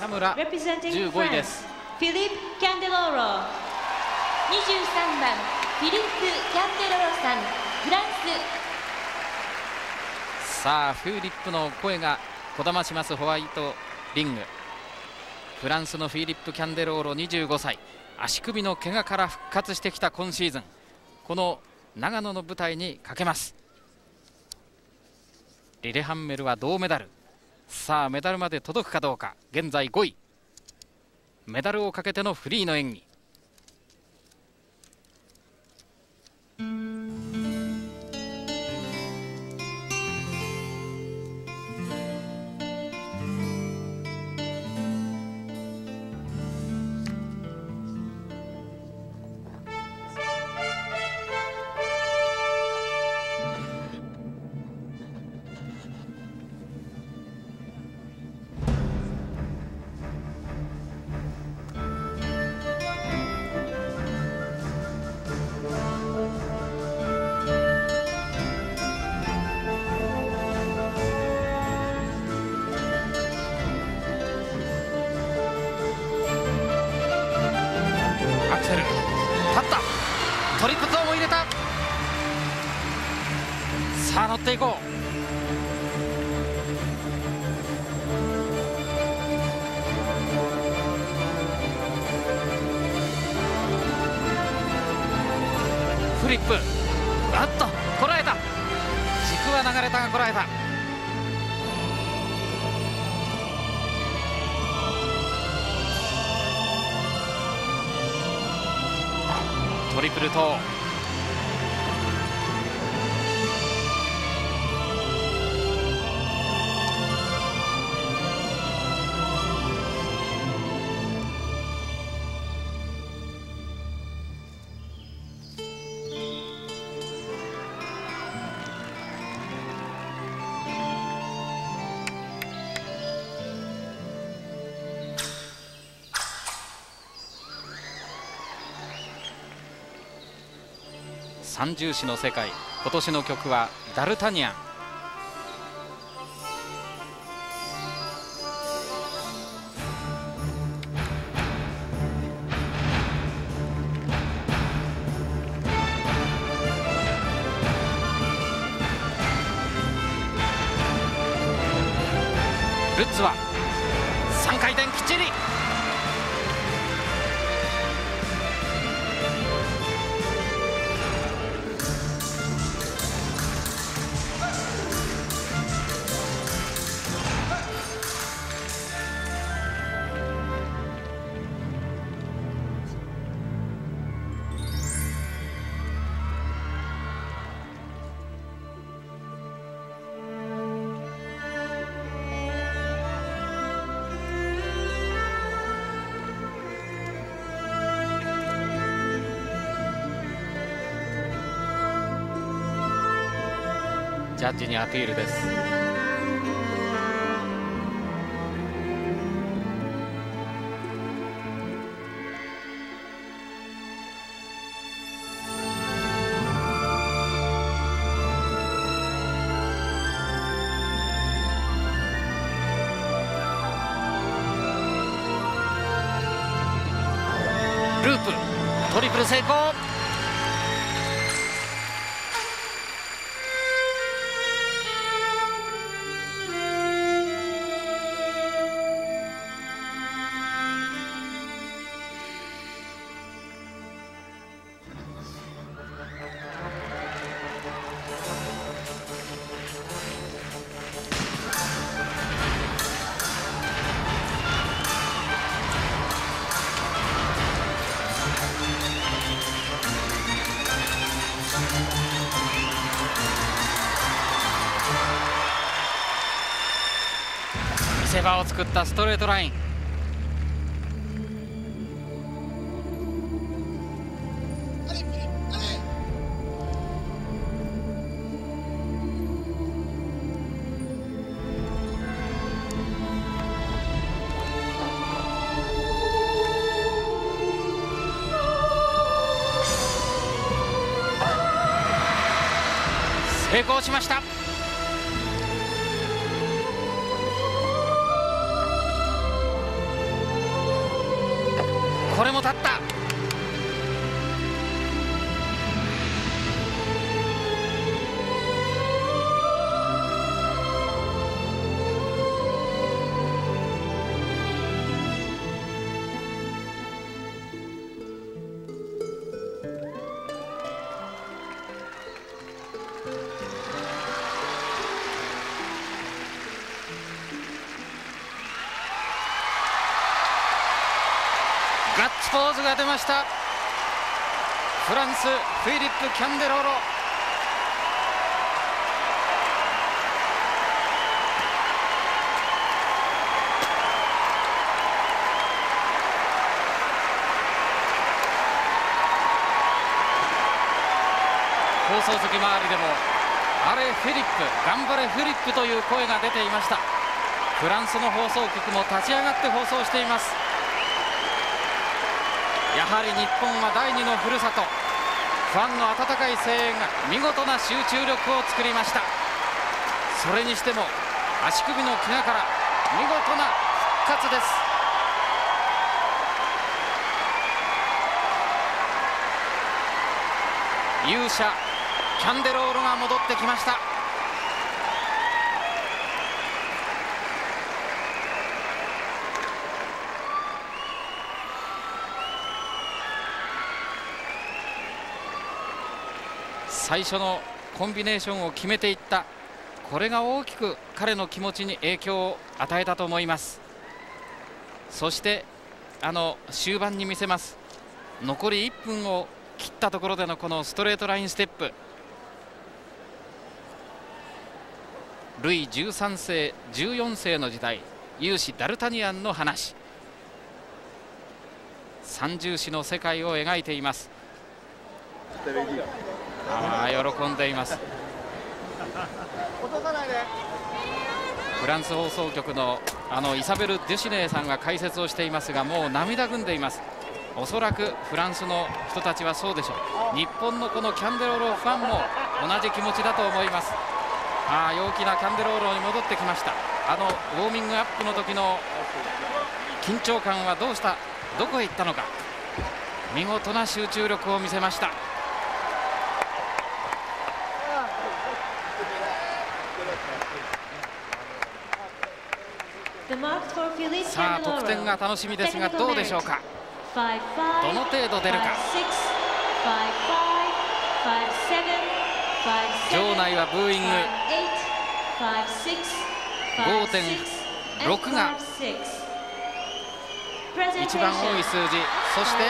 田村15位です。 フィリップ・キャンデローロ、23番フィリップ・キャンデローロさん、フランス。さあフィリップの声がこだましますホワイトリング。フランスのフィリップ・キャンデローロ25歳、足首の怪我から復活してきた今シーズン、この長野の舞台にかけます。リレハンメルは銅メダル。さあメダルまで届くかどうか。現在5位。メダルをかけてのフリーの演技。トリプルトーも入れた。さあ乗っていこう。フリップ、あっとこらえた。軸は流れたがこらえた。トリプルトー。三重視の世界、今年の曲はダルタニアン。ルッツは3回転きっちり。ジャッジにアピールです。ループトリプル成功。見せ場を作ったストレートライン。成功しました。 これも立った。ガッツポーズが出ました。フランス、フィリップ・キャンデローロ。放送席周りでもあれフィリップ、頑張れフィリップという声が出ていました。フランスの放送局も立ち上がって放送しています。やはり日本は第二のふるさと、ファンの温かい声援が見事な集中力を作りました。それにしても足首の怪我から見事な復活です。勇者キャンデローロが戻ってきました。最初のコンビネーションを決めていった、これが大きく彼の気持ちに影響を与えたと思います。そして終盤に見せます、残り1分を切ったところでのこのストレートラインステップ。ルイ13世14世の時代、勇士ダルタニアンの話、三重士の世界を描いています。喜んでいます。フランス放送局のイサベル・デュシネーさんが解説をしていますが、もう涙ぐんでいます。おそらくフランスの人たちはそうでしょう。日本のこのキャンデローロファンも同じ気持ちだと思います。陽気なキャンデローロに戻ってきました。ウォーミングアップの時の緊張感はどこへ行ったのか。見事な集中力を見せました。さあ得点が楽しみですが、どうでしょうか。どの程度出るか。場内はブーイング。 5.6 が一番多い数字。そして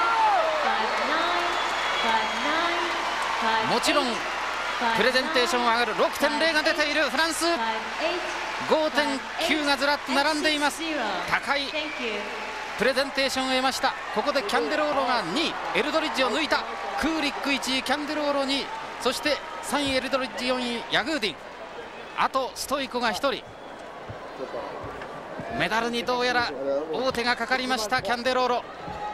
もちろんプレゼンテーション上がる 6.0 が出ているフランス。 5.9 がずらっと並んでいます。高いプレゼンテーションを得ました。ここでキャンデローロが2位、エルドリッジを抜いた。クーリック1位、キャンデローロ2位、そして3位エルドリッジ、4位ヤグーディン、あとストイコが1人。メダルにどうやら王手がかかりましたキャンデローロ。